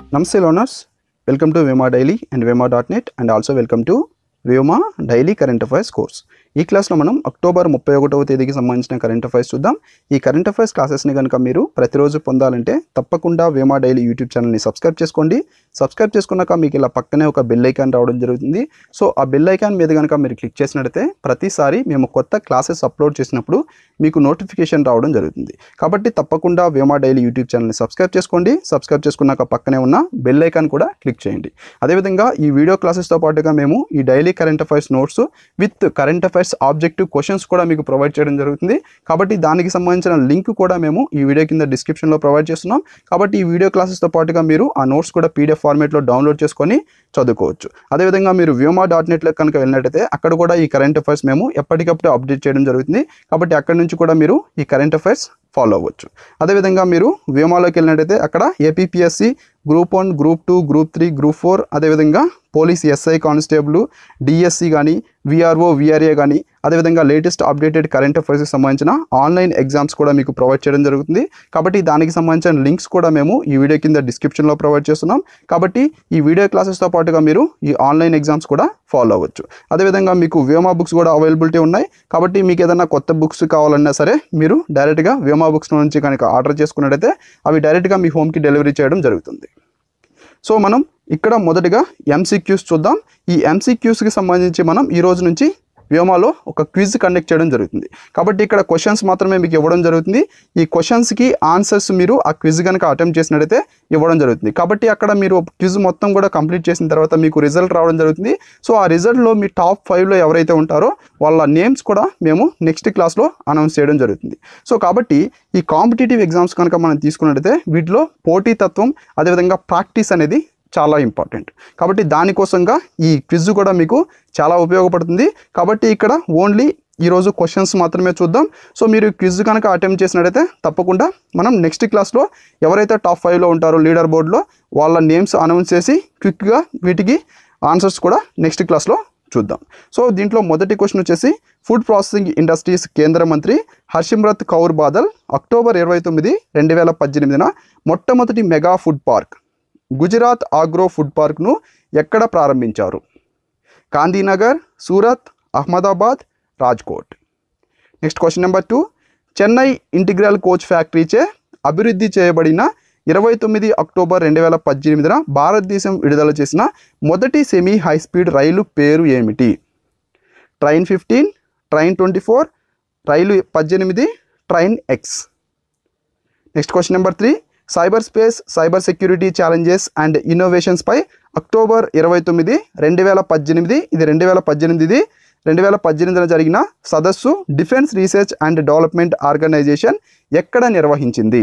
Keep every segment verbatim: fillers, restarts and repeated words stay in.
Namaste learners, welcome to Vyoma Daily and Vyoma dot net and also welcome to Vyoma Daily Current Affairs course. ఈ క్లాస్లో మనం October ముప్పై ఒకటవ తేదీకి సంబంధించిన కరెంట్ అఫైర్స్ చూద్దాం. ఈ కరెంట్ అఫైర్స్ క్లాసెస్ని కనుక మీరు ప్రతిరోజు పొందాలంటే తప్పకుండా వేమా డైలీ యూట్యూబ్ ఛానల్ని సబ్స్క్రైబ్ చేసుకోండి. సబ్స్క్రైబ్ చేసుకున్నాక మీకు ఇలా పక్కనే ఒక బెల్ ఐకాన్ రావడం జరుగుతుంది. సో ఆ బెల్ ఐకాన్ మీద కనుక మీరు క్లిక్ చేసినట్లయితే ప్రతిసారి మేము కొత్త క్లాసెస్ అప్లోడ్ చేసినప్పుడు మీకు నోటిఫికేషన్ రావడం జరుగుతుంది. కాబట్టి తప్పకుండా వేమా డైలీ యూట్యూబ్ ఛానల్ని సబ్స్క్రైబ్ చేసుకోండి. సబ్స్క్రైబ్ చేసుకున్నాక పక్కనే ఉన్న బెల్ ఐకాన్ కూడా క్లిక్ చేయండి. అదేవిధంగా ఈ వీడియో క్లాసెస్తో పాటుగా మేము ఈ daily current affairs notes with current affairs objective questions కూడా మీకు ప్రొవైడ్ చేయడం జరుగుతుంది. కాబట్టి దానికి సంబంధించిన లింక్ కూడా మేము ఈ వీడియో కింద డిస్క్రిప్షన్లో ప్రొవైడ్ చేస్తున్నాం. కాబట్టి ఈ వీడియో క్లాసెస్తో పాటుగా మీరు ఆ నోట్స్ కూడా పీడిఎఫ్ ఫార్మేట్లో డౌన్లోడ్ చేసుకొని చదువుకోవచ్చు. అదేవిధంగా మీరు వ్యోమా డాట్ నెట్లో కనుక వెళ్ళినట్టయితే అక్కడ కూడా ఈ కరెంట్ అఫైర్స్ మేము ఎప్పటికప్పుడు అప్డేట్ చేయడం జరుగుతుంది. కాబట్టి అక్కడి నుంచి కూడా మీరు ఈ కరెంట్ అఫైర్స్ ఫాలో అవ్వచ్చు. అదేవిధంగా మీరు వ్యోమాలోకి వెళ్ళినట్టయితే అక్కడ APPSC group one, group two, group three, group four, అదేవిధంగా పోలీస్ ఎస్ఐ కానిస్టేబుల్, డిఎస్సి కానీ, విఆర్ఓ, విఆర్ఏ కానీ, అదేవిధంగా లేటెస్ట్ అప్డేటెడ్ కరెంట్ అఫైర్స్కి సంబంధించిన ఆన్లైన్ ఎగ్జామ్స్ కూడా మీకు ప్రొవైడ్ చేయడం జరుగుతుంది. కాబట్టి దానికి సంబంధించిన లింక్స్ కూడా మేము ఈ వీడియో కింద డిస్క్రిప్షన్లో ప్రొవైడ్ చేస్తున్నాం. కాబట్టి ఈ వీడియో క్లాసెస్తో పాటుగా మీరు ఈ ఆన్లైన్ ఎగ్జామ్స్ కూడా ఫాలో అవ్వచ్చు. అదేవిధంగా మీకు వ్యోమా బుక్స్ కూడా అవైలబిలిటీ ఉన్నాయి. కాబట్టి మీకు ఏదైనా కొత్త బుక్స్ కావాలన్నా సరే మీరు డైరెక్ట్గా వ్యోమా బుక్స్ నుంచి కనుక ఆర్డర్ చేసుకున్నట్టయితే అవి డైరెక్ట్గా మీ హోమ్కి డెలివరీ చేయడం జరుగుతుంది. సో మనం ఇక్కడ మొదటిగా ఎంసీక్యూస్ చూద్దాం. ఈ ఎంసీక్యూస్కి సంబంధించి మనం ఈ రోజు నుంచి వ్యోమాలో ఒక క్విజ్ కండక్ట్ చేయడం జరుగుతుంది. కాబట్టి ఇక్కడ క్వశ్చన్స్ మాత్రమే మీకు ఇవ్వడం జరుగుతుంది. ఈ క్వశ్చన్స్కి ఆన్సర్స్ మీరు ఆ క్విజ్ కనుక అటెంప్ట్ చేసినట్టయితే ఇవ్వడం జరుగుతుంది. కాబట్టి అక్కడ మీరు క్విజ్ మొత్తం కూడా కంప్లీట్ చేసిన తర్వాత మీకు రిజల్ట్ రావడం జరుగుతుంది. సో ఆ రిజల్ట్లో మీ టాప్ ఫైవ్లో ఎవరైతే ఉంటారో వాళ్ళ నేమ్స్ కూడా మేము నెక్స్ట్ క్లాస్లో అనౌన్స్ చేయడం జరుగుతుంది. సో కాబట్టి ఈ కాంపిటేటివ్ ఎగ్జామ్స్ కనుక మనం తీసుకున్నట్టయితే వీటిలో పోటీతత్వం అదేవిధంగా ప్రాక్టీస్ అనేది చాలా ఇంపార్టెంట్. కాబట్టి దానికోసంగా ఈ క్విజ్ కూడా మీకు చాలా ఉపయోగపడుతుంది. కాబట్టి ఇక్కడ ఓన్లీ ఈరోజు క్వశ్చన్స్ మాత్రమే చూద్దాం. సో మీరు క్విజ్ కనుక అటెంప్ట్ చేసినట్టయితే తప్పకుండా మనం నెక్స్ట్ క్లాస్లో ఎవరైతే టాప్ ఫైవ్లో ఉంటారో లీడర్ బోర్డులో వాళ్ళ నేమ్స్ అనౌన్స్ చేసి క్విక్గా వీటికి ఆన్సర్స్ కూడా నెక్స్ట్ క్లాస్లో చూద్దాం. సో దీంట్లో మొదటి క్వశ్చన్ వచ్చేసి ఫుడ్ ప్రాసెసింగ్ ఇండస్ట్రీస్ కేంద్ర మంత్రి హర్సిమ్రత్ కౌర్ బాదల్ అక్టోబర్ ఇరవై తొమ్మిది రెండు వేల పద్దెనిమిదిన మొట్టమొదటి mega food park Gujarat agro food పార్క్ను ఎక్కడ ప్రారంభించారు? Gandhinagar, Surat, Ahmedabad, Rajkot. Next question number two, Chennai integral coach ఫ్యాక్టరీచే అభివృద్ధి చేయబడిన ఇరవై తొమ్మిది అక్టోబర్ రెండు వేల పద్దెనిమిదిన భారతదేశం విడుదల చేసిన మొదటి సెమీ హై స్పీడ్ రైలు పేరు ఏమిటి? Train fifteen, train twenty four, రైలు పద్దెనిమిది, train X. Next question number three, cyber space cyber security challenges and ఇన్నోవేషన్స్పై అక్టోబర్ ఇరవై తొమ్మిది రెండు వేల పద్దెనిమిది ఇది రెండు వేల పద్దెనిమిది రెండు వేల పద్దెనిమిదిన జరిగిన సదస్సు defence research and development organisation ఎక్కడ నిర్వహించింది?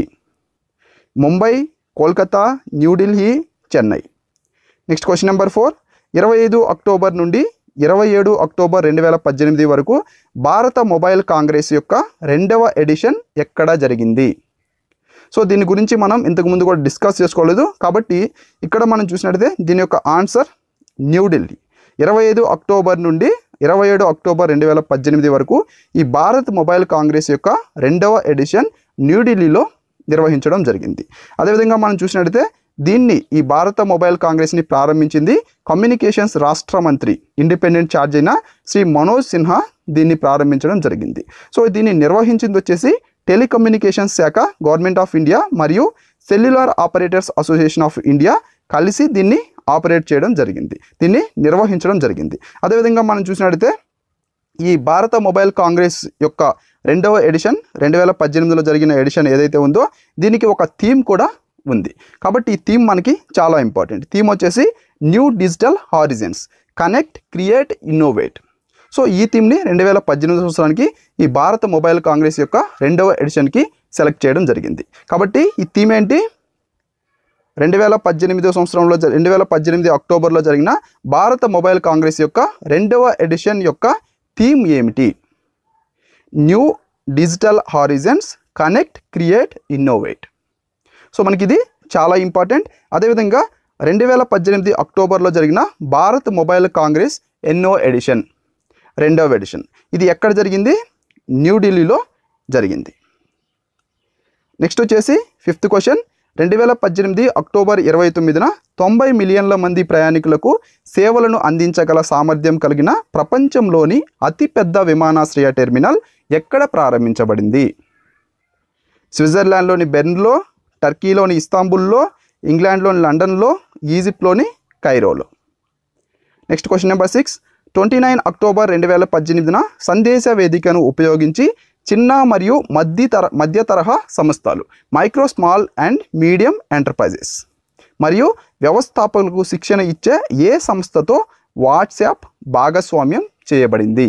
Mumbai, Kolkata, New Delhi, Chennai. Next question number four, ఇరవై ఐదు అక్టోబర్ నుండి ఇరవై ఏడు అక్టోబర్ రెండు వేల పద్దెనిమిది వరకు భారత మొబైల్ కాంగ్రెస్ యొక్క రెండవ ఎడిషన్ ఎక్కడ జరిగింది? సో దీని గురించి మనం ఇంతకుముందు కూడా డిస్కస్ చేసుకోలేదు. కాబట్టి ఇక్కడ మనం చూసినట్టయితే దీని యొక్క ఆన్సర్ న్యూఢిల్లీ. ఇరవై ఐదు అక్టోబర్ నుండి ఇరవై ఏడు అక్టోబర్ రెండు వేల పద్దెనిమిది వరకు ఈ భారత్ మొబైల్ కాంగ్రెస్ యొక్క రెండవ ఎడిషన్ న్యూఢిల్లీలో నిర్వహించడం జరిగింది. అదేవిధంగా మనం చూసినట్టయితే దీన్ని ఈ భారత మొబైల్ కాంగ్రెస్ని ప్రారంభించింది కమ్యూనికేషన్స్ రాష్ట్ర మంత్రి ఇండిపెండెంట్ ఛార్జ్ అయిన శ్రీ మనోజ్ సిన్హా దీన్ని ప్రారంభించడం జరిగింది. సో దీన్ని నిర్వహించింది వచ్చేసి టెలికమ్యూనికేషన్స్ శాఖ, గవర్నమెంట్ ఆఫ్ ఇండియా మరియు cellular operators association of India కలిసి దీన్ని ఆపరేట్ చేయడం జరిగింది, దీన్ని నిర్వహించడం జరిగింది. అదేవిధంగా మనం చూసినట్టయితే ఈ భారత మొబైల్ కాంగ్రెస్ యొక్క రెండవ ఎడిషన్ రెండు వేల పద్దెనిమిదిలో జరిగిన ఎడిషన్ ఏదైతే ఉందో దీనికి ఒక థీమ్ కూడా ఉంది. కాబట్టి ఈ థీమ్ మనకి చాలా ఇంపార్టెంట్. థీమ్ వచ్చేసి new digital horizons, connect, create, innovate. So ఈ థీమ్ని రెండు వేల పద్దెనిమిది సంవత్సరానికి ఈ భారత మొబైల్ కాంగ్రెస్ యొక్క రెండవ ఎడిషన్కి సెలెక్ట్ చేయడం జరిగింది. కాబట్టి ఈ థీమ్ ఏంటి? రెండు వేల పద్దెనిమిదో సంవత్సరంలో రెండు వేల పద్దెనిమిది అక్టోబర్లో జరిగిన భారత మొబైల్ కాంగ్రెస్ యొక్క రెండవ ఎడిషన్ యొక్క థీమ్ ఏమిటి? New digital horizons, connect, create, innovate. So మనకి ఇది చాలా ఇంపార్టెంట్. అదేవిధంగా రెండు వేల పద్దెనిమిది అక్టోబర్లో జరిగిన భారత్ మొబైల్ కాంగ్రెస్ ఎన్నో ఎడిషన్, రెండవ ఎడిషన్, ఇది ఎక్కడ జరిగింది? న్యూఢిల్లీలో జరిగింది. నెక్స్ట్ వచ్చేసి ఫిఫ్త్ క్వశ్చన్, రెండు వేల పద్దెనిమిది అక్టోబర్ ఇరవై తొమ్మిదిన తొంభై మిలియన్ల మంది ప్రయాణికులకు సేవలను అందించగల సామర్థ్యం కలిగిన ప్రపంచంలోని అతిపెద్ద విమానాశ్రయ టెర్మినల్ ఎక్కడ ప్రారంభించబడింది? స్విట్జర్లాండ్లోని బెర్న్లో, టర్కీలోని ఇస్తాంబుల్లో, ఇంగ్లాండ్లోని లండన్లో, ఈజిప్ట్లోని కైరోలో. Next question number six. Twenty nine October రెండు వేల పద్దెనిమిదిన సందేశ వేదికను ఉపయోగించి చిన్న మరియు మధ్య తర మధ్య తరహా సంస్థలు micro small and medium enterprises మరియు వ్యవస్థాపకులకు శిక్షణ ఇచ్చే ఏ సంస్థతో వాట్సాప్ భాగస్వామ్యం చేయబడింది?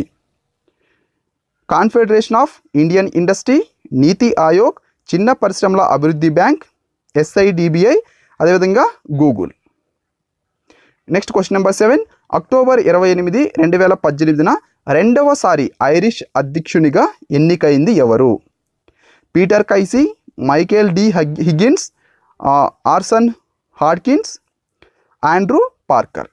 కాన్ఫెడరేషన్ ఆఫ్ ఇండియన్ ఇండస్ట్రీ, నీతి ఆయోగ్, చిన్న పరిశ్రమల అభివృద్ధి బ్యాంక్, ఎస్ఐడిబిఐ, అదేవిధంగా Google. Next question number seven. October ఇరవై ఎనిమిది రెండు వేల పద్దెనిమిదిన రెండవసారి ఐరిష్ అధ్యక్షునిగా ఎన్నికైంది ఎవరు? Peter Casey, Michael D Higgins, Orson Hodkins, Andrew Parker.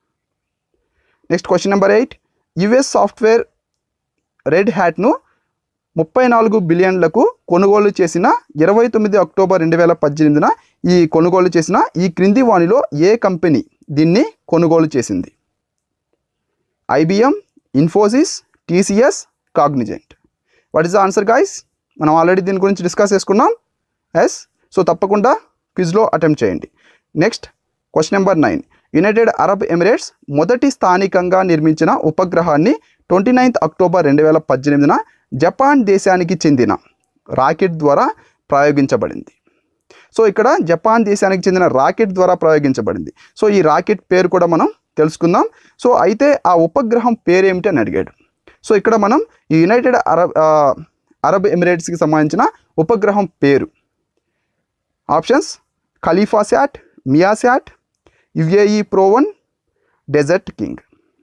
Next question number eight. US software red హ్యాట్ను ముప్పై నాలుగు బిలియన్లకు కొనుగోలు చేసిన ఇరవై తొమ్మిది అక్టోబర్ రెండు వేల పద్దెనిమిదిన ఈ కొనుగోలు చేసిన ఈ క్రింది వాణిలో ఏ కంపెనీ దీన్ని కొనుగోలు చేసింది? IBM, Infosys, TCS, Cognizant. What is the answer guys? మనం ఆల్రెడీ దీని గురించి డిస్కస్ చేసుకున్నాం. ఎస్. సో తప్పకుండా క్విజ్లో అటెంప్ట్ చేయండి. Next question number nine. United Arab Emirates మొదటి స్థానికంగా నిర్మించిన ఉపగ్రహాన్ని ట్వంటీ నైన్త్ అక్టోబర్ రెండు వేల పద్దెనిమిదిన జపాన్ దేశానికి చెందిన రాకెట్ ద్వారా ప్రయోగించబడింది. సో ఇక్కడ జపాన్ దేశానికి చెందిన రాకెట్ ద్వారా ప్రయోగించబడింది. సో ఈ రాకెట్ పేరు కూడా మనం తెలుసుకుందాం. సో అయితే ఆ ఉపగ్రహం పేరు ఏమిటి అని అడిగాడు. సో ఇక్కడ మనం ఈ యునైటెడ్ అరబ్ అరబ్ ఎమిరేట్స్కి సంబంధించిన ఉపగ్రహం పేరు ఆప్షన్స్: ఖలీఫా శాట్, మియా శాట్, యుఏఈ ప్రోవన్, డెజర్ట్ కింగ్.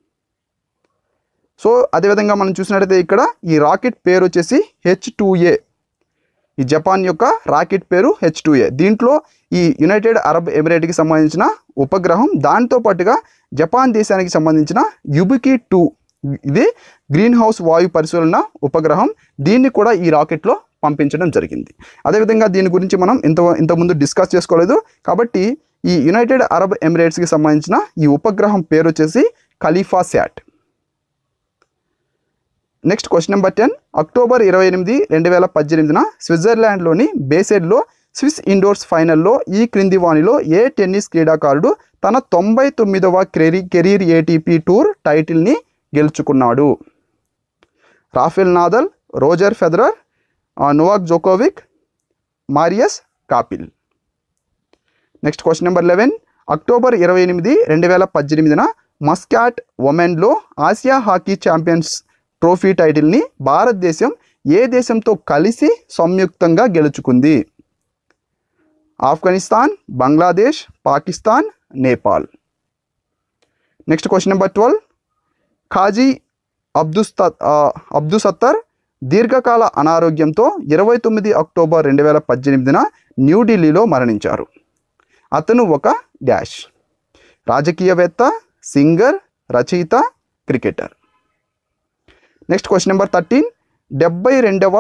సో అదేవిధంగా మనం చూసినట్టయితే ఇక్కడ ఈ రాకెట్ పేరు వచ్చేసి హెచ్ టూ ఏ. ఈ జపాన్ యొక్క రాకెట్ పేరు హెచ్ టూ ఏ. దీంట్లో ఈ యునైటెడ్ అరబ్ ఎమిరేట్కి సంబంధించిన ఉపగ్రహం, దాంతో పాటుగా జపాన్ దేశానికి సంబంధించిన యుబికి టూ, ఇది గ్రీన్ హౌస్ వాయు పరిశీలన ఉపగ్రహం, దీన్ని కూడా ఈ రాకెట్లో పంపించడం జరిగింది. అదేవిధంగా దీని గురించి మనం ఇంత ఇంతకుముందు డిస్కస్ చేసుకోలేదు కాబట్టి ఈ యునైటెడ్ అరబ్ ఎమిరేట్స్కి సంబంధించిన ఈ ఉపగ్రహం పేరు వచ్చేసి Khalifa sat. Next question number ten. October ఇరవై ఎనిమిది రెండు వేల పద్దెనిమిదిన స్విట్జర్లాండ్లోని బేసెడ్లో స్విస్ ఇండోర్స్ ఫైనల్లో ఈ క్రింది వాణిలో ఏ టెన్నిస్ క్రీడాకారుడు తన తొంభై తొమ్మిదవ కెరీ కెరీర్ ఏటీపీ టూర్ టైటిల్ని గెలుచుకున్నాడు? Rafael Nadal, Roger Federer, Novak Djokovic, Marius Copil. Next question number eleven. October ఇరవై ఎనిమిది రెండు వేల పద్దెనిమిదిన మస్కాట్ ఒమెన్లో ఆసియా హాకీ ఛాంపియన్స్ ట్రోఫీ టైటిల్ని భారతదేశం ఏ దేశంతో కలిసి సంయుక్తంగా గెలుచుకుంది? Afghanistan, Bangladesh, Pakistan, Nepal. Next question number twelve. Qazi అబ్దుస్తా అబ్దుసత్తర్ దీర్ఘకాల అనారోగ్యంతో ఇరవై తొమ్మిది అక్టోబర్ రెండు వేల పద్దెనిమిదిన న్యూఢిల్లీలో మరణించారు. అతను ఒక డాష్: రాజకీయవేత్త, సింగర్, రచయిత, cricketer. Next question number thirteen. డెబ్బై రెండవ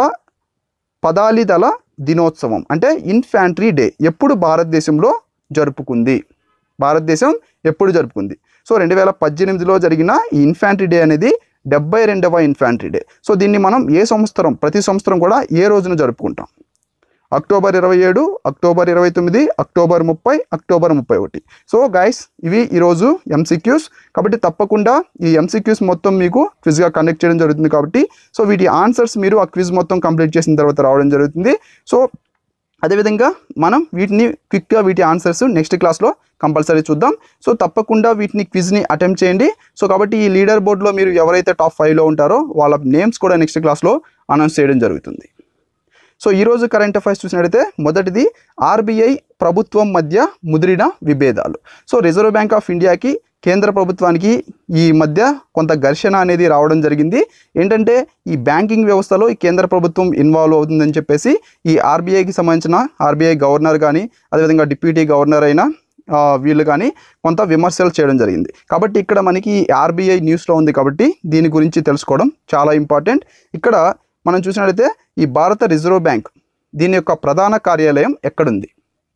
పదాలి దళ దినోత్సవం అంటే ఇన్ఫాంట్రీ డే ఎప్పుడు భారతదేశంలో జరుపుకుంది? భారతదేశం ఎప్పుడు జరుపుకుంది? సో రెండు వేల పద్దెనిమిదిలో జరిగిన ఈ ఇన్ఫాంట్రీ డే అనేది డెబ్బై రెండవ ఇన్ఫాంట్రీ డే. సో దీన్ని మనం ఏ సంవత్సరం ప్రతి సంవత్సరం కూడా ఏ రోజున జరుపుకుంటాం? అక్టోబర్ ఇరవై ఏడు, అక్టోబర్ ఇరవై తొమ్మిది, అక్టోబర్ ముప్పై, అక్టోబర్ ముప్పై ఒకటి. సో గైస్ ఇవి ఈరోజు ఎంసీక్యూస్. కాబట్టి తప్పకుండా ఈ ఎంసీక్యూస్ మొత్తం మీకు క్విజ్గా కండక్ట్ చేయడం జరుగుతుంది. కాబట్టి సో వీటి ఆన్సర్స్ మీరు ఆ క్విజ్ మొత్తం కంప్లీట్ చేసిన తర్వాత రావడం జరుగుతుంది. సో అదేవిధంగా మనం వీటిని క్విక్గా వీటి ఆన్సర్స్ నెక్స్ట్ క్లాస్లో కంపల్సరీ చూద్దాం. సో తప్పకుండా వీటిని క్విజ్ని అటెంప్ట్ చేయండి. సో కాబట్టి ఈ లీడర్ బోర్డులో మీరు ఎవరైతే టాప్ ఫైవ్లో ఉంటారో వాళ్ళ నేమ్స్ కూడా నెక్స్ట్ క్లాస్లో అనౌన్స్ చేయడం జరుగుతుంది. సో ఈరోజు కరెంట్ అఫైర్స్ చూసినట్టయితే మొదటిది ఆర్బీఐ ప్రభుత్వం మధ్య ముదిరిన విభేదాలు. సో రిజర్వ్ బ్యాంక్ ఆఫ్ ఇండియాకి కేంద్ర ప్రభుత్వానికి ఈ మధ్య కొంత ఘర్షణ అనేది రావడం జరిగింది. ఏంటంటే ఈ బ్యాంకింగ్ వ్యవస్థలో ఈ కేంద్ర ప్రభుత్వం ఇన్వాల్వ్ అవుతుందని చెప్పేసి ఈ ఆర్బీఐకి సంబంధించిన ఆర్బీఐ గవర్నర్ కానీ అదేవిధంగా డిప్యూటీ గవర్నర్ అయిన వీళ్ళు కానీ కొంత విమర్శలు చేయడం జరిగింది. కాబట్టి ఇక్కడ మనకి ఆర్బీఐ న్యూస్లో ఉంది కాబట్టి దీని గురించి తెలుసుకోవడం చాలా ఇంపార్టెంట్. ఇక్కడ మనం చూసినట్లయితే ఈ భారత రిజర్వ్ బ్యాంక్ దీని యొక్క ప్రధాన కార్యాలయం ఎక్కడుంది?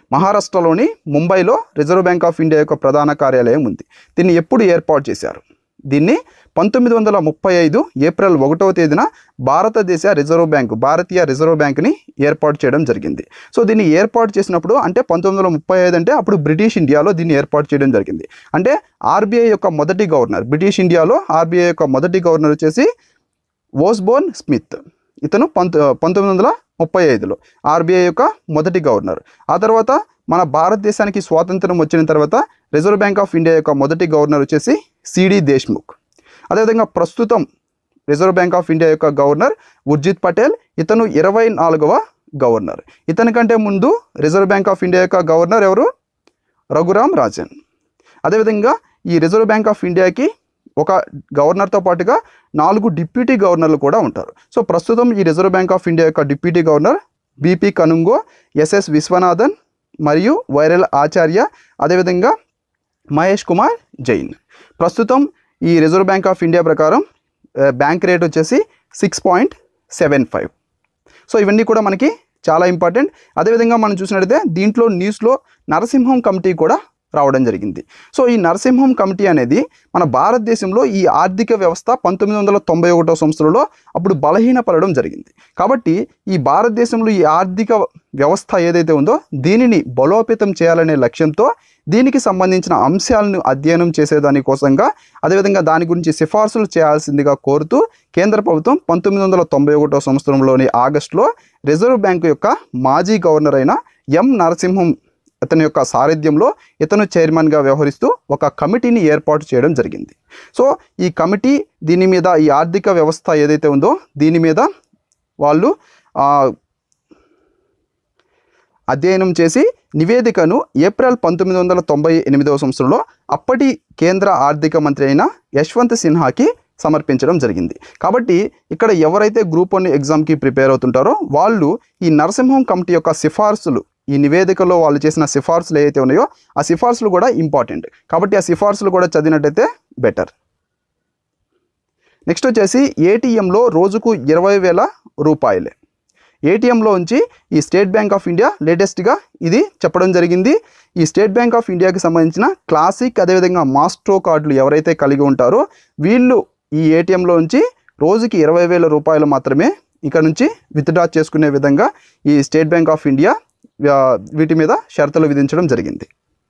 మహారాష్ట్రలోని ముంబైలో రిజర్వ్ బ్యాంక్ ఆఫ్ ఇండియా యొక్క ప్రధాన కార్యాలయం ఉంది. దీన్ని ఎప్పుడు ఏర్పాటు చేశారు? దీన్ని పంతొమ్మిది వందల ముప్పై ఐదు ఏప్రిల్ ఒకటవ తేదీన భారతదేశ రిజర్వ్ బ్యాంకు భారతీయ రిజర్వ్ బ్యాంకుని ఏర్పాటు చేయడం జరిగింది. సో దీన్ని ఏర్పాటు చేసినప్పుడు అంటే పంతొమ్మిది వందల ముప్పై ఐదు అంటే అప్పుడు బ్రిటిష్ ఇండియాలో దీన్ని ఏర్పాటు చేయడం జరిగింది. అంటే ఆర్బీఐ యొక్క మొదటి గవర్నర్, బ్రిటిష్ ఇండియాలో ఆర్బీఐ యొక్క మొదటి గవర్నర్ వచ్చేసి ఓస్బోర్న్ స్మిత్. ఇతను పంత పంతొమ్మిది వందల ముప్పై ఐదులో ఆర్బీఐ యొక్క మొదటి గవర్నర్. ఆ తర్వాత మన భారతదేశానికి స్వాతంత్రం వచ్చిన తర్వాత రిజర్వ్ బ్యాంక్ ఆఫ్ ఇండియా యొక్క మొదటి గవర్నర్ వచ్చేసి సిడి దేశ్ముఖ్. అదేవిధంగా ప్రస్తుతం రిజర్వ్ బ్యాంక్ ఆఫ్ ఇండియా యొక్క గవర్నర్ ఉర్జిత్ పటేల్. ఇతను ఇరవై నాలుగవ గవర్నర్. ఇతని కంటే ముందు రిజర్వ్ బ్యాంక్ ఆఫ్ ఇండియా యొక్క గవర్నర్ ఎవరు? రఘురామ్ రాజన్. అదేవిధంగా ఈ రిజర్వ్ బ్యాంక్ ఆఫ్ ఇండియాకి ఒక గవర్నర్తో పాటుగా నాలుగు డిప్యూటీ గవర్నర్లు కూడా ఉంటారు. సో ప్రస్తుతం ఈ రిజర్వ్ బ్యాంక్ ఆఫ్ ఇండియా యొక్క డిప్యూటీ గవర్నర్ బీపీ కనుంగో, ఎస్ఎస్ విశ్వనాథన్ మరియు వైరల్ ఆచార్య, అదేవిధంగా మహేష్ కుమార్ జైన్. ప్రస్తుతం ఈ రిజర్వ్ బ్యాంక్ ఆఫ్ ఇండియా ప్రకారం బ్యాంక్ రేట్ వచ్చేసి six point seven five. So ఇవన్నీ కూడా మనకి చాలా ఇంపార్టెంట్. అదేవిధంగా మనం చూసినట్లయితే దీంట్లో న్యూస్లో నరసింహం కమిటీ కూడా రావడం జరిగింది. సో ఈ నరసింహం కమిటీ అనేది మన భారతదేశంలో ఈ ఆర్థిక వ్యవస్థ పంతొమ్మిది వందల తొంభై ఒకటో సంవత్సరంలో అప్పుడు బలహీనపడడం జరిగింది. కాబట్టి ఈ భారతదేశంలో ఈ ఆర్థిక వ్యవస్థ ఏదైతే ఉందో దీనిని బలోపేతం చేయాలనే లక్ష్యంతో దీనికి సంబంధించిన అంశాలను అధ్యయనం చేసేదానికోసంగా అదేవిధంగా దాని గురించి సిఫార్సులు చేయాల్సిందిగా కోరుతూ కేంద్ర ప్రభుత్వం పంతొమ్మిది వందల తొంభై ఒకటో సంవత్సరంలోని ఆగస్టులో రిజర్వ్ బ్యాంకు యొక్క మాజీ గవర్నర్ అయిన ఎం నరసింహం అతని యొక్క సారథ్యంలో ఇతను చైర్మన్గా వ్యవహరిస్తూ ఒక కమిటీని ఏర్పాటు చేయడం జరిగింది. సో ఈ కమిటీ దీని మీద ఈ ఆర్థిక వ్యవస్థ ఏదైతే ఉందో దీని మీద వాళ్ళు అధ్యయనం చేసి నివేదికను ఏప్రిల్ పంతొమ్మిది వందల తొంభై ఎనిమిదవ సంవత్సరంలో అప్పటి కేంద్ర ఆర్థిక మంత్రి అయిన యశ్వంత్ సిన్హాకి సమర్పించడం జరిగింది. కాబట్టి ఇక్కడ ఎవరైతే గ్రూప్ వన్ ఎగ్జామ్కి ప్రిపేర్ అవుతుంటారో వాళ్ళు ఈ నరసింహం కమిటీ యొక్క సిఫార్సులు, ఈ నివేదికలో వాళ్ళు చేసిన సిఫార్సులు ఏవైతే ఉన్నాయో ఆ సిఫార్సులు కూడా ఇంపార్టెంట్. కాబట్టి ఆ సిఫార్సులు కూడా చదివినట్టయితే బెటర్. నెక్స్ట్ వచ్చేసి ఏటీఎంలో రోజుకు ఇరవై వేల రూపాయలే. ఏటీఎంలో ఉంచి ఈ స్టేట్ బ్యాంక్ ఆఫ్ ఇండియా లేటెస్ట్గా ఇది చెప్పడం జరిగింది. ఈ స్టేట్ బ్యాంక్ ఆఫ్ ఇండియాకి సంబంధించిన క్లాసిక్ అదేవిధంగా మాస్ట్రో కార్డులు ఎవరైతే కలిగి ఉంటారో వీళ్ళు ఈ ఏటీఎంలో ఉంచి రోజుకి ఇరవై వేల రూపాయలు మాత్రమే ఇక్కడ నుంచి విత్డ్రా చేసుకునే విధంగా ఈ స్టేట్ బ్యాంక్ ఆఫ్ ఇండియా వీటి మీద షరతులు విధించడం జరిగింది.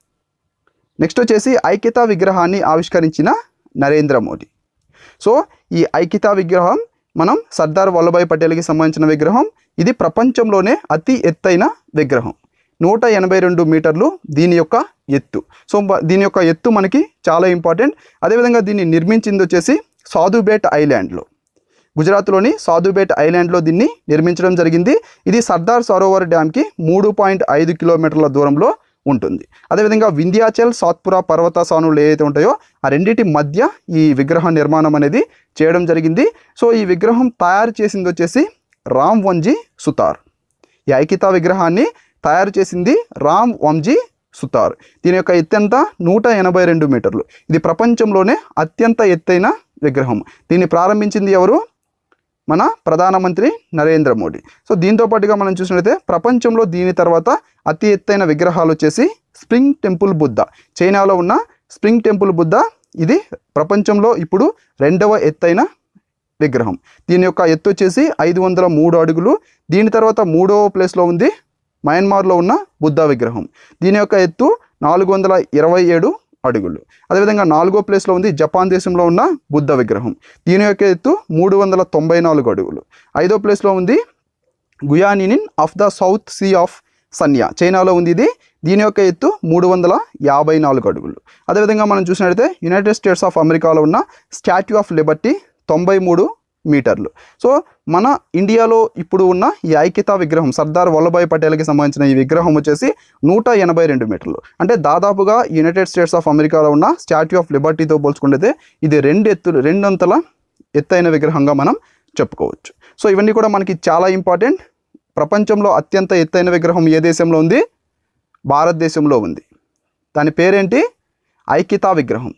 నెక్స్ట్ వచ్చేసి ఐక్యతా విగ్రహాన్ని ఆవిష్కరించిన నరేంద్ర మోడీ. సో ఈ ఐక్యతా విగ్రహం మనం సర్దార్ వల్లభాయ్ పటేల్కి సంబంధించిన విగ్రహం. ఇది ప్రపంచంలోనే అతి ఎత్తైన విగ్రహం, నూట ఎనభై రెండు మీటర్లు దీని యొక్క ఎత్తు. సో దీని యొక్క ఎత్తు మనకి చాలా ఇంపార్టెంట్. అదేవిధంగా దీన్ని నిర్మించింది వచ్చేసి సాధుబేట్ ఐలాండ్లో, గుజరాత్లోని సాధుబేట్ ఐలాండ్లో దీన్ని నిర్మించడం జరిగింది. ఇది సర్దార్ సరోవర్ డ్యామ్కి మూడు పాయింట్ ఐదు కిలోమీటర్ల దూరంలో ఉంటుంది. అదేవిధంగా వింధ్యాచల్ సాత్పురా పర్వత సానులు ఏవైతే ఉంటాయో ఆ రెండింటి మధ్య ఈ విగ్రహ నిర్మాణం అనేది చేయడం జరిగింది. సో ఈ విగ్రహం తయారు చేసింది వచ్చేసి రామ్ వంజీ సుతార్. ఈ ఐక్యతా విగ్రహాన్ని తయారు చేసింది రామ్ వంజీ సుతార్. దీని యొక్క ఎత్తు ఎంత? నూట ఎనభై రెండు మీటర్లు. ఇది ప్రపంచంలోనే అత్యంత ఎత్తైన విగ్రహం. దీన్ని ప్రారంభించింది ఎవరు? మన ప్రధానమంత్రి నరేంద్ర మోడీ. సో దీంతో పాటుగా మనం చూసినట్లయితే ప్రపంచంలో దీని తర్వాత అతి ఎత్తైన విగ్రహాలు వచ్చేసి స్ప్రింగ్ టెంపుల్ బుద్ధ, చైనాలో ఉన్న స్ప్రింగ్ టెంపుల్ బుద్ధ. ఇది ప్రపంచంలో ఇప్పుడు రెండవ ఎత్తైన విగ్రహం. దీని యొక్క ఎత్తు వచ్చేసి ఐదు వందల మూడు అడుగులు. దీని తర్వాత మూడవ ప్లేస్లో ఉంది మయన్మార్లో ఉన్న బుద్ధ విగ్రహం. దీని యొక్క ఎత్తు నాలుగు వందల ఇరవై ఏడు అడుగులు. అదేవిధంగా నాలుగో ప్లేస్లో ఉంది జపాన్ దేశంలో ఉన్న బుద్ధ విగ్రహం. దీని యొక్క ఎత్తు మూడు వందల తొంభై నాలుగు అడుగులు. ఐదో ప్లేస్లో ఉంది Guanyin of the south sea of Sanya, చైనాలో ఉంది ఇది. దీని యొక్క ఎత్తు మూడు వందల యాభై నాలుగు అడుగులు. అదేవిధంగా మనం చూసినట్లయితే యునైటెడ్ స్టేట్స్ ఆఫ్ అమెరికాలో ఉన్న స్టాట్యూ ఆఫ్ లిబర్టీ తొంభై మూడు మీటర్లు. సో మన ఇండియాలో ఇప్పుడు ఉన్న ఈ ఐక్యతా విగ్రహం సర్దార్ వల్లభాయ్ పటేల్కి సంబంధించిన ఈ విగ్రహం వచ్చేసి నూట ఎనభై రెండు మీటర్లు. అంటే దాదాపుగా యునైటెడ్ స్టేట్స్ ఆఫ్ అమెరికాలో ఉన్న స్టాట్యూ ఆఫ్ లిబర్టీతో పోల్చుకుంటే ఇది రెండు ఎత్తులు రెండంతల ఎత్తైన విగ్రహంగా మనం చెప్పుకోవచ్చు. సో ఇవన్నీ కూడా మనకి చాలా ఇంపార్టెంట్. ప్రపంచంలో అత్యంత ఎత్తైన విగ్రహం ఏ దేశంలో ఉంది? భారతదేశంలో ఉంది. దాని పేరేంటి? ఐక్యతా విగ్రహం.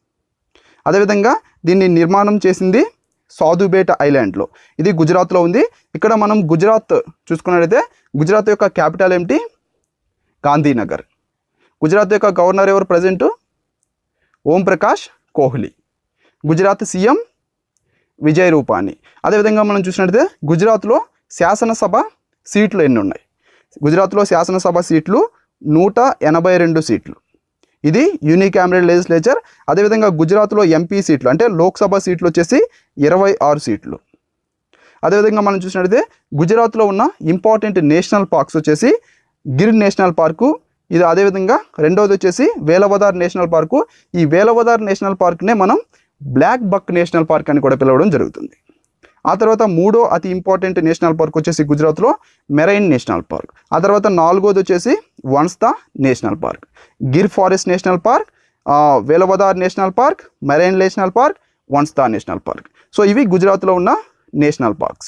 అదేవిధంగా దీన్ని నిర్మాణం చేసింది సాధుబేట్ ఐలాండ్లో, ఇది గుజరాత్లో ఉంది. ఇక్కడ మనం గుజరాత్ చూసుకున్నట్లయితే గుజరాత్ యొక్క క్యాపిటల్ ఏమిటి? గాంధీనగర్. గుజరాత్ యొక్క గవర్నర్ ఎవరు ప్రజెంట్? ఓం ప్రకాష్ కోహ్లీ. గుజరాత్ సీఎం విజయ్ రూపానీ. అదేవిధంగా మనం చూసినట్లయితే గుజరాత్లో శాసనసభ సీట్లు ఎన్ని ఉన్నాయి? గుజరాత్లో శాసనసభ సీట్లు నూట ఎనభై రెండు సీట్లు. ఇది యూనికామరల్ లెజిస్లేచర్. అదేవిధంగా గుజరాత్లో ఎంపీ సీట్లు అంటే లోక్సభ సీట్లు వచ్చేసి ఇరవై ఆరు సీట్లు. అదేవిధంగా మనం చూసినట్లయితే గుజరాత్లో ఉన్న ఇంపార్టెంట్ నేషనల్ పార్క్స్ వచ్చేసి గిర్ నేషనల్ పార్కు. ఇది అదేవిధంగా రెండవది వచ్చేసి వేలవదార్ నేషనల్ పార్కు. ఈ వేలవదార్ నేషనల్ పార్క్నే మనం బ్లాక్ బక్ నేషనల్ పార్క్ అని కూడా పిలవడం జరుగుతుంది. ఆ తర్వాత మూడో అతి ఇంపార్టెంట్ నేషనల్ పార్క్ వచ్చేసి గుజరాత్లో మెరైన్ నేషనల్ పార్క్. ఆ తర్వాత నాలుగోది వచ్చేసి Vansda national park. Gir forest national park, Velavadar national park, marine national park, Vansda national park. So ఇవి గుజరాత్లో ఉన్న నేషనల్ పార్క్స్.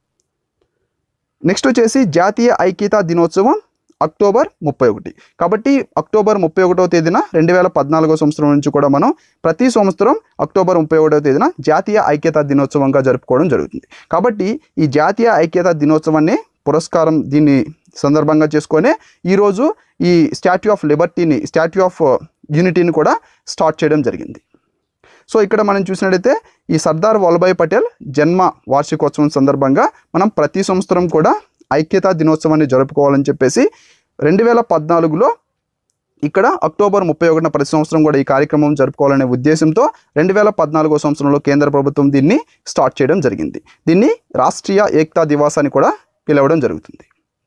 నెక్స్ట్ వచ్చేసి జాతీయ ఐక్యతా దినోత్సవం అక్టోబర్ ముప్పై ఒకటి. కాబట్టి అక్టోబర్ ముప్పై ఒకటవ తేదీన రెండు వేల పద్నాలుగో సంవత్సరం నుంచి కూడా మనం ప్రతి సంవత్సరం అక్టోబర్ ముప్పై ఒకటవ తేదీన జాతీయ ఐక్యతా దినోత్సవంగా జరుపుకోవడం జరుగుతుంది. కాబట్టి ఈ జాతీయ ఐక్యతా దినోత్సవాన్ని పురస్కారం దీన్ని సందర్భంగా చేసుకొని ఈరోజు ఈ స్టాట్యూ ఆఫ్ లిబర్టీని స్టాట్యూ ఆఫ్ యూనిటీని కూడా స్టార్ట్ చేయడం జరిగింది. సో ఇక్కడ మనం చూసినట్లయితే ఈ సర్దార్ వల్లభాయ్ పటేల్ జన్మ వార్షికోత్సవం సందర్భంగా మనం ప్రతి సంవత్సరం కూడా ఐక్యతా దినోత్సవాన్ని జరుపుకోవాలని చెప్పేసి రెండు వేల పద్నాలుగులో ఇక్కడ అక్టోబర్ ముప్పై ఒకటిన ప్రతి సంవత్సరం కూడా ఈ కార్యక్రమం జరుపుకోవాలనే ఉద్దేశంతో రెండు వేల పద్నాలుగో సంవత్సరంలో కేంద్ర ప్రభుత్వం దీన్ని స్టార్ట్ చేయడం జరిగింది. దీన్ని రాష్ట్రీయ ఏకతా దివాస్ అని కూడా పిలవడం జరుగుతుంది.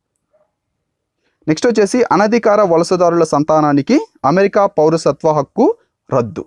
నెక్స్ట్ వచ్చేసి అనధికార వలసదారుల సంతానానికి అమెరికా పౌరసత్వ హక్కు రద్దు.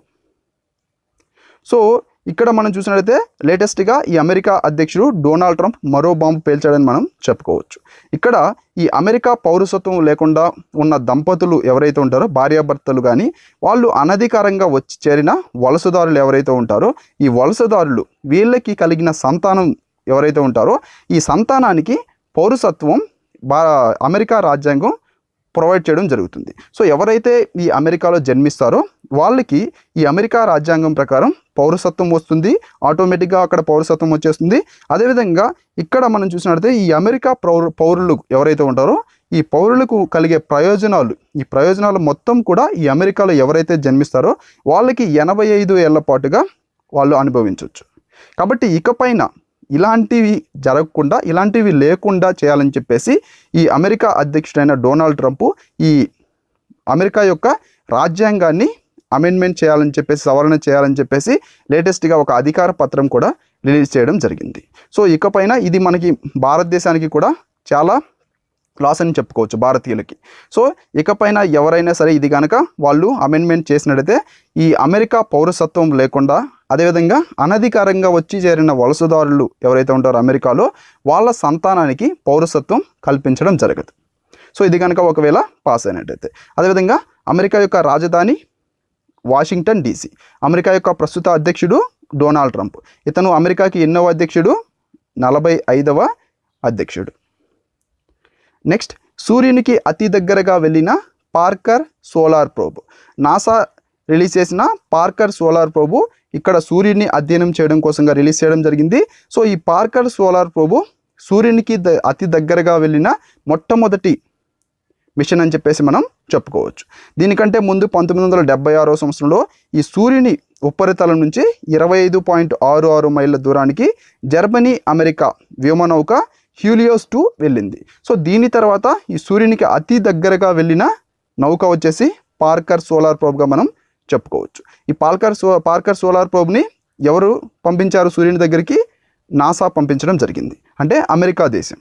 సో ఇక్కడ మనం చూసినట్లయితే లేటెస్ట్గా ఈ అమెరికా అధ్యక్షుడు డొనాల్డ్ ట్రంప్ మరో బాంబు పేల్చాడని మనం చెప్పుకోవచ్చు. ఇక్కడ ఈ అమెరికా పౌరసత్వం లేకుండా ఉన్న దంపతులు ఎవరైతే ఉంటారో భార్యాభర్తలు కానీ వాళ్ళు అనధికారంగా వచ్చి చేరిన వలసదారులు ఎవరైతే ఉంటారో ఈ వలసదారులు వీళ్ళకి కలిగిన సంతానం ఎవరైతే ఉంటారో ఈ సంతానానికి పౌరసత్వం బా అమెరికా రాజ్యాంగం ప్రొవైడ్ చేయడం జరుగుతుంది. సో ఎవరైతే ఈ అమెరికాలో జన్మిస్తారో వాళ్ళకి ఈ అమెరికా రాజ్యాంగం ప్రకారం పౌరసత్వం వస్తుంది, ఆటోమేటిక్గా అక్కడ పౌరసత్వం వచ్చేస్తుంది. అదేవిధంగా ఇక్కడ మనం చూసినట్లయితే ఈ అమెరికా పౌరు పౌరులు ఎవరైతే ఉంటారో ఈ పౌరులకు కలిగే ప్రయోజనాలు ఈ ప్రయోజనాలు మొత్తం కూడా ఈ అమెరికాలో ఎవరైతే జన్మిస్తారో వాళ్ళకి ఎనభై ఐదు ఏళ్ల పాటుగా వాళ్ళు అనుభవించవచ్చు. కాబట్టి ఇకపైన ఇలాంటివి జరగకుండా ఇలాంటివి లేకుండా చేయాలని చెప్పేసి ఈ అమెరికా అధ్యక్షుడైన డొనాల్డ్ ట్రంప్ ఈ అమెరికా యొక్క రాజ్యాంగాన్ని అమెండ్మెంట్ చేయాలని చెప్పేసి సవరణ చేయాలని చెప్పేసి లేటెస్ట్గా ఒక అధికార పత్రం కూడా రిలీజ్ చేయడం జరిగింది. సో ఇకపైన ఇది మనకి భారతదేశానికి కూడా చాలా లాస్ అని చెప్పుకోవచ్చు భారతీయులకి. సో ఇకపైన ఎవరైనా సరే ఇది కనుక వాళ్ళు అమెండ్మెంట్ చేసినట్లయితే ఈ అమెరికా పౌరసత్వం లేకుండా అదేవిధంగా అనధికారంగా వచ్చి చేరిన వలసదారులు ఎవరైతే ఉంటారో అమెరికాలో వాళ్ళ సంతానానికి పౌరసత్వం కల్పించడం జరగదు. సో ఇది కనుక ఒకవేళ పాస్ అయినట్టయితే. అదేవిధంగా అమెరికా యొక్క రాజధాని వాషింగ్టన్ డీసీ. అమెరికా యొక్క ప్రస్తుత అధ్యక్షుడు డొనాల్డ్ ట్రంప్. ఇతను అమెరికాకి ఎన్నవ అధ్యక్షుడు? నలభై ఐదవ అధ్యక్షుడు. నెక్స్ట్ సూర్యునికి అతి దగ్గరగా వెళ్ళిన Parker solar probe. NASA release చేసిన పార్కర్ సోలార్ ప్రోబ్ ఇక్కడ సూర్యుడిని అధ్యయనం చేయడం కోసంగా రిలీజ్ చేయడం జరిగింది. సో ఈ పార్కర్ సోలార్ ప్రోబ్ సూర్యునికి అతి దగ్గరగా వెళ్ళిన మొట్టమొదటి మిషన్ అని చెప్పేసి మనం చెప్పుకోవచ్చు. దీనికంటే ముందు పంతొమ్మిది వందల డెబ్బై ఆరో సంవత్సరంలో ఈ సూర్యుని ఉపరితలం నుంచి ఇరవై ఐదు పాయింట్ ఆరు ఆరు మైళ్ళ దూరానికి జర్మనీ అమెరికా వ్యోమనౌక హ్యూలియోస్ టూ వెళ్ళింది. సో దీని తర్వాత ఈ సూర్యునికి అతి దగ్గరగా వెళ్ళిన నౌక వచ్చేసి పార్కర్ సోలార్ ప్రోబ్గా మనం చెప్పుకోవచ్చు. ఈ పార్కర్ సో పార్కర్ సోలార్ ప్రోబ్ని ఎవరు పంపించారు సూర్యుని దగ్గరికి? నాసా పంపించడం జరిగింది, అంటే అమెరికా దేశం.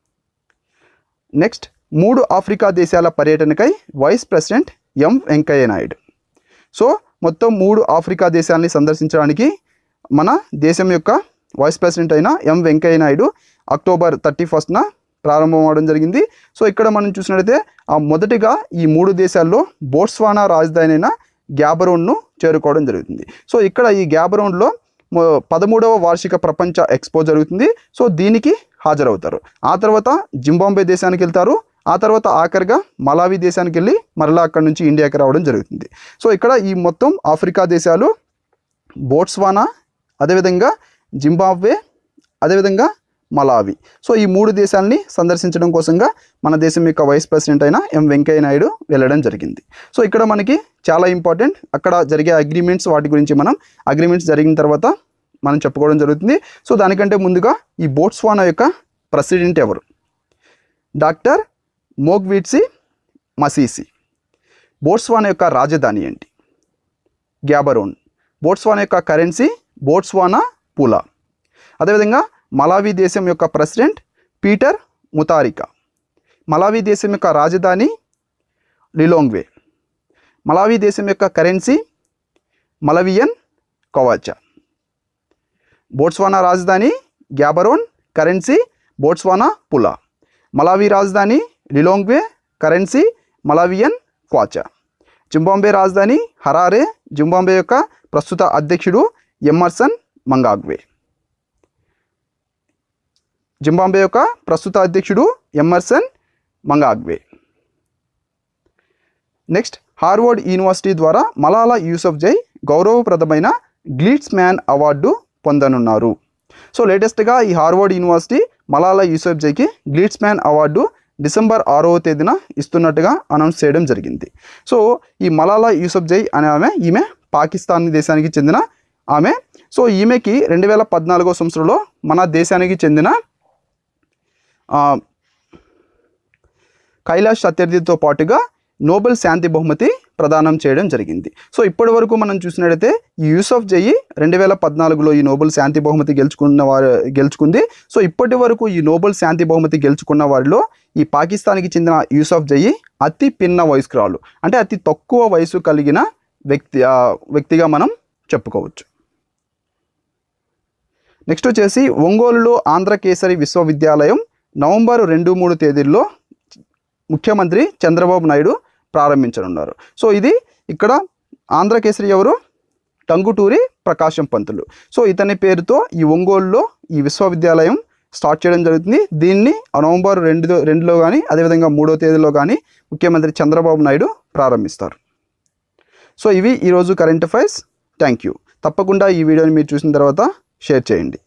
నెక్స్ట్ మూడు ఆఫ్రికా దేశాల పర్యటనకై vice president M Venkaiah Naidu. So మొత్తం మూడు ఆఫ్రికా దేశాలని సందర్శించడానికి మన దేశం యొక్క వైస్ ప్రెసిడెంట్ అయిన ఎం వెంకయ్య నాయుడు అక్టోబర్ థర్టీ ఫస్ట్న ప్రారంభం అవడం జరిగింది. సో ఇక్కడ మనం చూసినట్లయితే ఆ మొదటిగా ఈ మూడు దేశాల్లో బోట్స్వానా రాజధాని అయిన గ్యాబరోన్ను చేరుకోవడం జరుగుతుంది. సో ఇక్కడ ఈ గ్యాబరోన్లో పదమూడవ వార్షిక ప్రపంచ ఎక్స్పో జరుగుతుంది. సో దీనికి హాజరవుతారు. ఆ తర్వాత జింబాబ్వే దేశానికి వెళ్తారు. ఆ తర్వాత ఆఖరిగా మలావి దేశానికి వెళ్ళి మరలా అక్కడ నుంచి ఇండియాకి రావడం జరుగుతుంది. సో ఇక్కడ ఈ మొత్తం ఆఫ్రికా దేశాలు, బోట్స్వానా, అదేవిధంగా జింబాబ్వే, అదేవిధంగా మలావి. సో ఈ మూడు దేశాలని సందర్శించడం కోసంగా మన దేశం యొక్క వైస్ ప్రెసిడెంట్ అయిన ఎం వెంకయ్య నాయుడు వెళ్ళడం జరిగింది. సో ఇక్కడ మనకి చాలా ఇంపార్టెంట్ అక్కడ జరిగే అగ్రిమెంట్స్ వాటి గురించి మనం అగ్రిమెంట్స్ జరిగిన తర్వాత మనం చెప్పుకోవడం జరుగుతుంది. సో దానికంటే ముందుగా ఈ బోట్స్వానా యొక్క ప్రెసిడెంట్ ఎవరు? డాక్టర్ మోగ్విట్సి మసీసి. బోట్స్వానా యొక్క రాజధాని ఏంటి? గ్యాబరోన్. బోట్స్వానా యొక్క కరెన్సీ బోట్స్వానా పూలా. అదేవిధంగా మలావి దేశం యొక్క ప్రెసిడెంట్ పీటర్ ముతారికా. మలావి దేశం యొక్క రాజధాని లిలోంగ్వే. మలావి దేశం యొక్క కరెన్సీ మలవియన్ కవాచా. బోట్స్వానా రాజధాని Gaborone, currency Botswana pula. Malawi రాజధాని Lilongwe, currency Malawian kwacha. Zimbabwe రాజధాని హరారే. జింబాబ్వే యొక్క ప్రస్తుత అధ్యక్షుడు ఎమ్మర్సన్ మంగాగ్వే. జింబాబ్వే యొక్క ప్రస్తుత అధ్యక్షుడు Emmerson Mnangagwa. Next, Harvard university ద్వారా మలాలా యూసఫ్జై గౌరవప్రదమైన గ్లిట్స్ మ్యాన్ అవార్డు పొందనున్నారు. సో లేటెస్ట్గా ఈ హార్వర్డ్ యూనివర్సిటీ మలాలా యూసఫ్జైకి గ్లిట్స్ మ్యాన్ అవార్డు డిసెంబర్ ఆరవ తేదీన ఇస్తున్నట్టుగా అనౌన్స్ చేయడం జరిగింది. సో ఈ మలాలా యూసఫ్జై అనే ఆమె ఈమె పాకిస్తాన్ దేశానికి చెందిన ఆమె. సో ఈమెకి రెండు వేల పద్నాలుగో సంవత్సరంలో మన దేశానికి చెందిన కైలాష్ సత్యార్థితో పాటుగా నోబెల్ శాంతి బహుమతి ప్రదానం చేయడం జరిగింది. సో ఇప్పటి వరకు మనం చూసినట్లయితే ఈ యూసఫ్జై రెండు వేల పద్నాలుగులో ఈ నోబెల్ శాంతి బహుమతి గెలుచుకున్న వారు గెలుచుకుంది. సో ఇప్పటి వరకు ఈ నోబెల్ శాంతి బహుమతి గెలుచుకున్న వారిలో ఈ పాకిస్తాన్కి చెందిన యూసఫ్జై అతి పిన్న వయస్కురాలు, అంటే అతి తక్కువ వయసు కలిగిన వ్యక్తి వ్యక్తిగా మనం చెప్పుకోవచ్చు. నెక్స్ట్ వచ్చేసి ఒంగోలులో ఆంధ్రకేసరి విశ్వవిద్యాలయం నవంబర్ రెండు మూడు తేదీల్లో ముఖ్యమంత్రి చంద్రబాబు నాయుడు ప్రారంభించనున్నారు. సో ఇది ఇక్కడ ఆంధ్రకేసరి ఎవరు? టంగుటూరి ప్రకాశం పంతులు. సో ఇతని పేరుతో ఈ ఒంగోలులో ఈ విశ్వవిద్యాలయం స్టార్ట్ చేయడం జరుగుతుంది. దీన్ని నవంబర్ రెండు రెండులో కానీ అదేవిధంగా మూడో తేదీలో కానీ ముఖ్యమంత్రి చంద్రబాబు నాయుడు ప్రారంభిస్తారు. సో ఇవి ఈరోజు కరెంట్ అఫైర్స్. Thank you. తప్పకుండా ఈ వీడియోని మీరు చూసిన తర్వాత షేర్ చేయండి.